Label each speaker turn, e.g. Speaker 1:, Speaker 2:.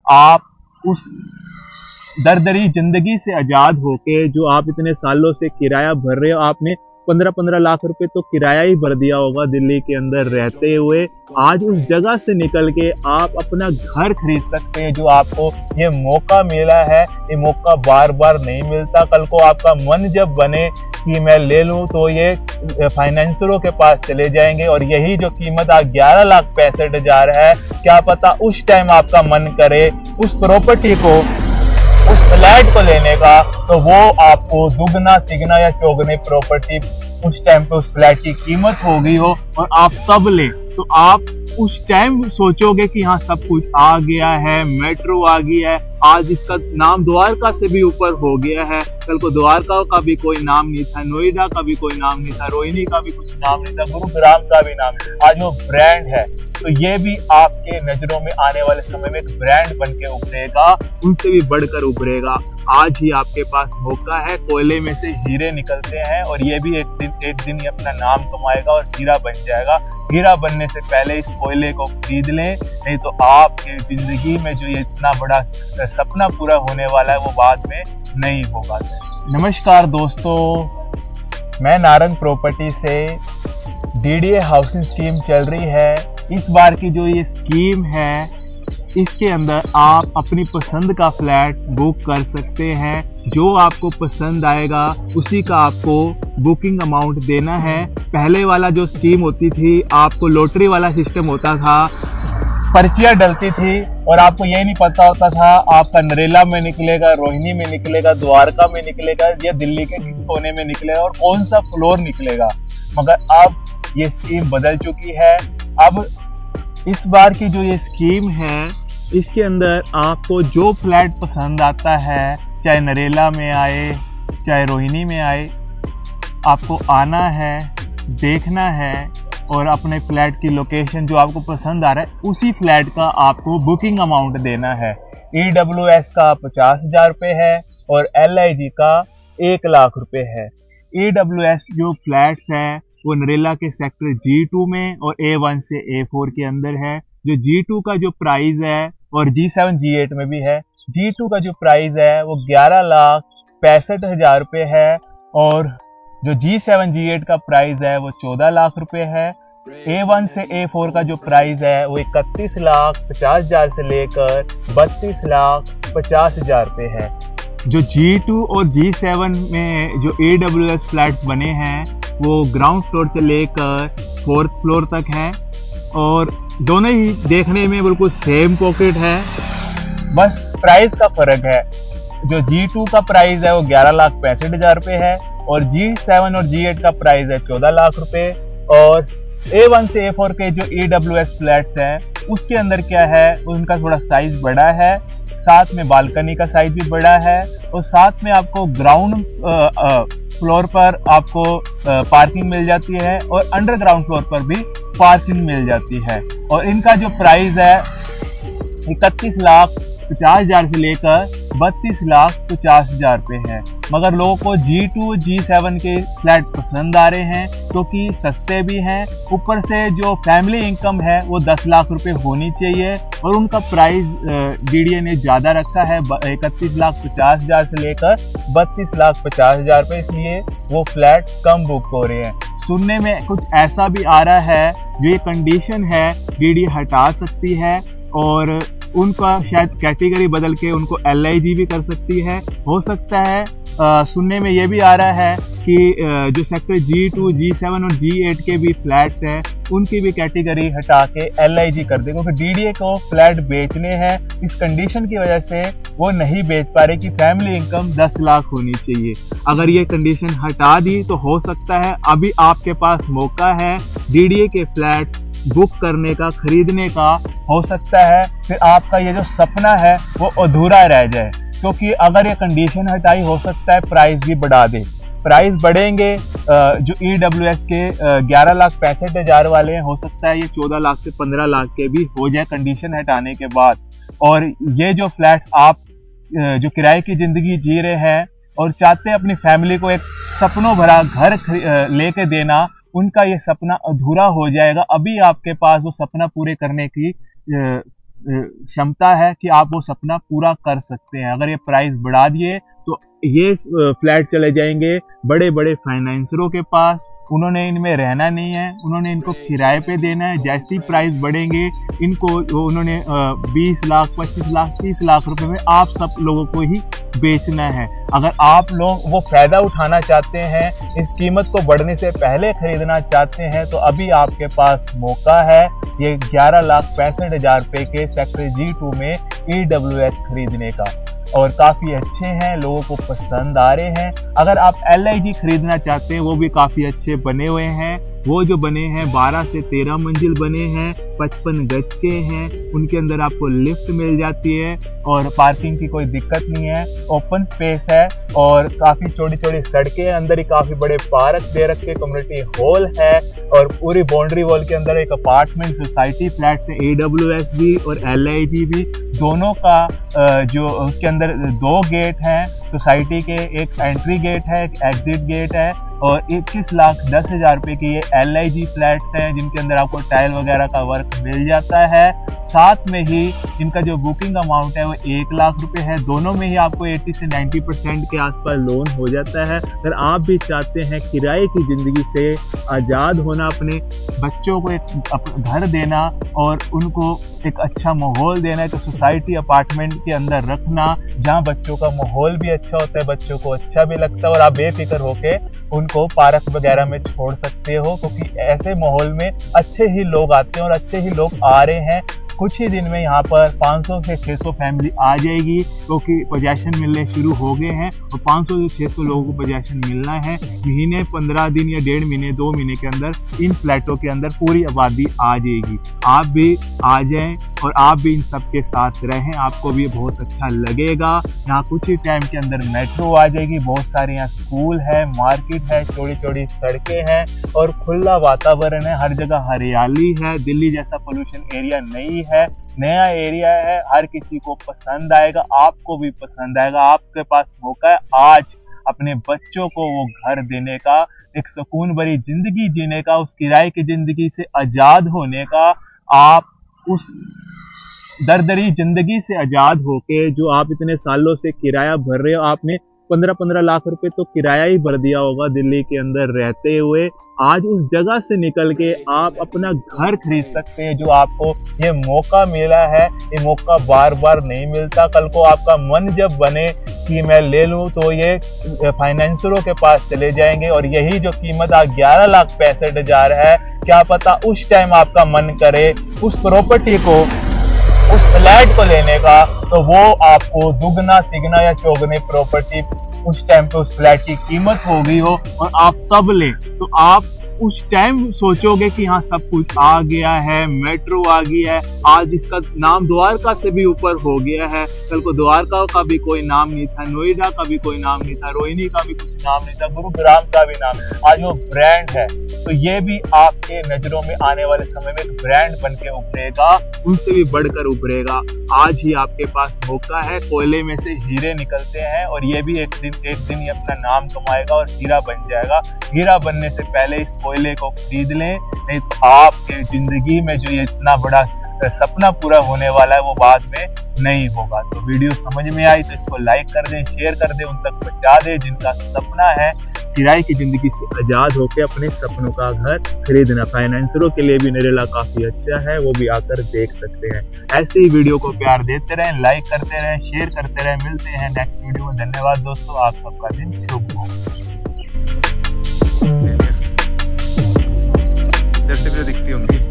Speaker 1: आप उस दरदरी जिंदगी से आजाद होके जो आप इतने सालों से किराया भर रहे हो, आपने 15-15 लाख रुपए तो किराया ही भर दिया होगा दिल्ली के अंदर रहते हुए, आज उस जगह से निकल के आप अपना घर खरीद सकते हैं। जो आपको ये मौका मिला है, ये मौका बार बार नहीं मिलता। कल को आपका मन जब बने कि मैं ले लूं तो ये फाइनेंसरों के पास चले जाएंगे और यही जो कीमत आज 11,65,000 है, क्या पता उस टाइम आपका मन करे उस प्रॉपर्टी को, उस फ्लैट को लेने का, तो वो आपको दुगना तिगना या चौगने प्रॉपर्टी उस टाइम पे उस फ्लैट की कीमत हो गई हो और आप तब ले, तो आप उस टाइम सोचोगे कि हाँ सब कुछ आ गया है, मेट्रो आ गया है, आज इसका नाम द्वारका से भी ऊपर हो गया है। कल को द्वारका का भी कोई नाम नहीं था, नोएडा का भी कोई नाम नहीं था, रोहिणी का भी कुछ नाम नहीं था, गुरुग्राम का भी नाम नहीं था, आज वो ब्रांड है। तो ये भी आपके नजरों में आने वाले समय में एक ब्रांड बन के उभरेगा, उनसे भी बढ़कर उभरेगा। आज ही आपके पास मौका है, कोयले में से हीरे निकलते हैं और ये भी एक दिन ये अपना नाम कमाएगा और हीरा बन जाएगा। हीरा बनने से पहले इस कोयले को खरीद लें, नहीं तो आपकी जिंदगी में जो ये इतना बड़ा सपना पूरा होने वाला है वो बाद में नहीं होगा। नमस्कार दोस्तों, मैं नारंग प्रॉपर्टी से डीडीए हाउसिंग स्कीम चल रही है। इस बार की जो ये स्कीम है, इसके अंदर आप अपनी पसंद का फ्लैट बुक कर सकते हैं। जो आपको पसंद आएगा उसी का आपको बुकिंग अमाउंट देना है। पहले वाला जो स्कीम होती थी, आपको लॉटरी वाला सिस्टम होता था, पर्चियां डलती थी और आपको ये नहीं पता होता था आपका नरेला में निकलेगा, रोहिणी में निकलेगा, द्वारका में निकलेगा या दिल्ली के किस कोने में निकलेगा और कौन सा फ्लोर निकलेगा। मगर अब ये स्कीम बदल चुकी है। अब इस बार की जो ये स्कीम है, इसके अंदर आपको जो फ्लैट पसंद आता है, चाहे नरेला में आए चाहे रोहिणी में आए, आपको आना है, देखना है और अपने फ्लैट की लोकेशन जो आपको पसंद आ रहा है उसी फ्लैट का आपको बुकिंग अमाउंट देना है। EWS का 50,000 रुपये है और LIG का 1 लाख रुपये है। EWS जो फ्लैट्स हैं वो नरेला के सेक्टर G2 में और A1 से A4 के अंदर है। जो G2 का जो प्राइस है और G7 G8 में भी है, G2 का जो प्राइस है वो 11,65,000 रुपये है और जो G7 G8 का प्राइस है वो 14 लाख रुपए है। A1 से A4 का जो प्राइस है वो 31,50,000 से लेकर 32,50,000 रुपए है। जो G2 और G7 में जो AWS फ्लैट्स बने हैं वो ग्राउंड फ्लोर से लेकर 4th फ्लोर तक हैं और दोनों ही देखने में बिल्कुल सेम पॉकेट है, बस प्राइस का फर्क है। जो G2 का प्राइस है वो 11,65,000 रुपये है और G7 और G8 का प्राइस है 14 लाख रुपए। और A1 से A4 के जो EWS फ्लैट्स हैं उसके अंदर क्या है, उनका थोड़ा साइज बड़ा है, साथ में बालकनी का साइज भी बड़ा है और साथ में आपको ग्राउंड फ्लोर पर आपको पार्किंग मिल जाती है और अंडरग्राउंड फ्लोर पर भी पार्किंग मिल जाती है। और इनका जो प्राइस है 31,50,000 से लेकर 32,50,000 रुपये है। मगर लोगों को G2 G7 के फ्लैट पसंद आ रहे हैं क्योंकि सस्ते भी हैं, ऊपर से जो फैमिली इनकम है वो 10 लाख रुपए होनी चाहिए और उनका प्राइस DDA ने ज़्यादा रखा है 31,50,000 से लेकर 32,50,000 रुपये, इसलिए वो फ्लैट कम बुक हो रहे हैं। सुनने में कुछ ऐसा भी आ रहा है जो ये कंडीशन है DDA हटा सकती है और उनका शायद कैटेगरी बदल के उनको LIG भी कर सकती है। हो सकता है सुनने में ये भी आ रहा है कि जो सेक्टर G2 G7 और G8 के भी फ्लैट्स हैं उनकी भी कैटेगरी हटा के LIG कर दे, क्योंकि DDA को फ्लैट बेचने हैं। इस कंडीशन की वजह से वो नहीं बेच पा रहे कि फैमिली इनकम 10 लाख होनी चाहिए। अगर ये कंडीशन हटा दी तो हो सकता है अभी आपके पास मौका है DDA के फ्लैट बुक करने का, खरीदने का। हो सकता है फिर आपका ये जो सपना है वो अधूरा रह जाए, क्योंकि अगर ये कंडीशन हटाई हो सकता है प्राइस भी बढ़ा दे। प्राइस बढ़ेंगे, जो EWS के 11,65,000 वाले हैं, हो सकता है ये 14 लाख से 15 लाख के भी हो जाए कंडीशन हटाने के बाद। और ये जो फ्लैट्स आप जो किराए की ज़िंदगी जी रहे हैं और चाहते हैं अपनी फैमिली को एक सपनों भरा घर लेके देना, उनका ये सपना अधूरा हो जाएगा। अभी आपके पास वो सपना पूरे करने की क्षमता है कि आप वो सपना पूरा कर सकते हैं। अगर ये प्राइस बढ़ा दिए तो ये फ्लैट चले जाएंगे बड़े बड़े फाइनेंसरों के पास, उन्होंने इनमें रहना नहीं है, उन्होंने इनको किराए पे देना है। जैसे ही प्राइस बढ़ेंगे इनको उन्होंने 20 लाख 25 लाख 30 लाख रुपए में आप सब लोगों को ही बेचना है। अगर आप लोग वो फायदा उठाना चाहते हैं, इस कीमत को बढ़ने से पहले खरीदना चाहते हैं, तो अभी आपके पास मौका है ये 11,65,000 रुपए के सेक्टर G2 में EWS खरीदने का, और काफ़ी अच्छे हैं, लोगों को पसंद आ रहे हैं। अगर आप LIG खरीदना चाहते हैं, वो भी काफ़ी अच्छे बने हुए हैं। वो जो बने हैं 12 से 13 मंजिल बने हैं, 55 गज के हैं, उनके अंदर आपको लिफ्ट मिल जाती है और पार्किंग की कोई दिक्कत नहीं है, ओपन स्पेस है और काफ़ी छोटी छोटी सड़कें हैं, अंदर ही काफ़ी बड़े पार्क दे रखे, कम्युनिटी हॉल है और पूरी बाउंड्री वॉल के अंदर एक अपार्टमेंट सोसाइटी फ्लैट है। EWS भी और LIG भी दोनों का जो उसके अंदर 2 गेट हैं सोसाइटी के, एक एंट्री गेट है, एक एग्जिट गेट है, और 21,10,000 रुपए की ये LIG फ्लैट्स हैं जिनके अंदर आपको टाइल वगैरह का वर्क मिल जाता है। साथ में ही इनका जो बुकिंग अमाउंट है वो 1 लाख रुपए है। दोनों में ही आपको 80 से 90% के आसपास लोन हो जाता है। अगर आप भी चाहते हैं किराए की ज़िंदगी से आज़ाद होना, अपने बच्चों को एक घर देना और उनको एक अच्छा माहौल देना है, तो सोसाइटी अपार्टमेंट के अंदर रखना जहाँ बच्चों का माहौल भी अच्छा होता है, बच्चों को अच्छा भी लगता है और आप बेफिक्र होके उनको पार्क वगैरह में छोड़ सकते हो, क्योंकि ऐसे माहौल में अच्छे ही लोग आते हैं और अच्छे ही लोग आ रहे हैं। कुछ ही दिन में यहाँ पर 500 से 600 फैमिली आ जाएगी, क्योंकि पोजेशन मिलने शुरू हो गए हैं और 500 से 600 लोगों को पोजेशन मिलना है। महीने 15 दिन या 1.5 महीने 2 महीने के अंदर इन फ्लैटों के अंदर पूरी आबादी आ जाएगी। आप भी आ जाएं और आप भी इन सब के साथ रहें, आपको भी बहुत अच्छा लगेगा। यहाँ कुछ ही टाइम के अंदर मेट्रो आ जाएगी, बहुत सारे यहाँ स्कूल है, मार्केट है, चौड़ी चौड़ी सड़कें हैं और खुला वातावरण है, हर जगह हरियाली है। दिल्ली जैसा पोल्यूशन एरिया नहीं है, नया एरिया है, हर किसी को पसंद आएगा, आपको भी पसंद आएगा। आपके पास मौका है आज अपने बच्चों को वो घर देने का, एक सुकून भरी जिंदगी जीने का, उस किराए की जिंदगी से आजाद होने का। आप उस दरदरी जिंदगी से आजाद होके, जो आप इतने सालों से किराया भर रहे हो, आपने 15-15 लाख रुपए तो किराया ही भर दिया होगा दिल्ली के अंदर रहते हुए, आज उस जगह से निकल के आप अपना घर खरीद सकते हैं। जो आपको ये मौका मिला है, ये मौका बार बार नहीं मिलता। कल को आपका मन जब बने कि मैं ले लूं, तो ये फाइनेंसरों के पास चले जाएंगे और यही जो कीमत 11,65,000 है, क्या पता उस टाइम आपका मन करे उस प्रॉपर्टी को, उस फ्लैट को लेने का, तो वो आपको दुगना तिगना या चौगुनी प्रॉपर्टी उस टाइम पे उस फ्लैट की कीमत हो गई हो और आप तब ले, तो आप उस टाइम सोचोगे कि हाँ सब कुछ आ गया है, मेट्रो आ गई है, आज इसका नाम द्वारका से भी ऊपर हो गया है। कल को द्वारका का भी कोई नाम नहीं था, नोएडा का भी कोई नाम नहीं था, रोहिणी का भी कुछ नाम नहीं था, गुरुग्राम का भी नाम, आज वो ब्रांड है। तो ये भी आपके नजरों में आने वाले समय में ब्रांड बन के उभरेगा, उनसे भी बढ़कर उभरेगा। आज ही आपके पास मौका है, कोयले में से हीरे निकलते हैं और ये भी एक दिन ये अपना नाम कमाएगा और हीरा बन जाएगा। हीरा बनने से पहले इस कोयले को खरीद लें, नहीं तो आपके जिंदगी में जो ये इतना बड़ा सपना पूरा होने वाला है वो बाद में नहीं होगा। तो वीडियो समझ में आई तो इसको लाइक कर दें, शेयर कर दें, उन तक पहुंचा दें जिनका सपना है किराए की जिंदगी से आजाद होकर अपने सपनों का घर खरीदना। फाइनेंसरों के लिए भी नरेला काफी अच्छा है, वो भी आकर देख सकते हैं। ऐसे ही वीडियो को प्यार देते रहें, लाइक करते रहें, शेयर करते रहें। मिलते हैं नेक्स्ट वीडियो में। धन्यवाद दोस्तों, आप सबका दिन शुभ हो।
Speaker 2: दिखती होंगी।